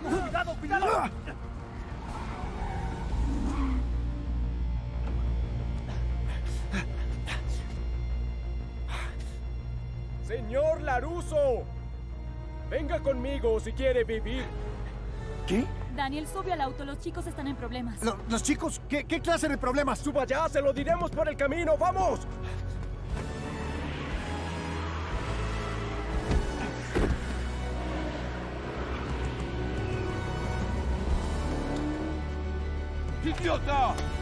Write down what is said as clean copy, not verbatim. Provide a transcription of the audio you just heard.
¡Vamos! ¡Cuidado, cuidado! Señor LaRusso, venga conmigo si quiere vivir. ¿Qué? Daniel, sube al auto. Los chicos están en problemas. ¿Los chicos? ¿Qué clase de problemas? Suba ya, se lo diremos por el camino. ¡Vamos! ¡Idiota!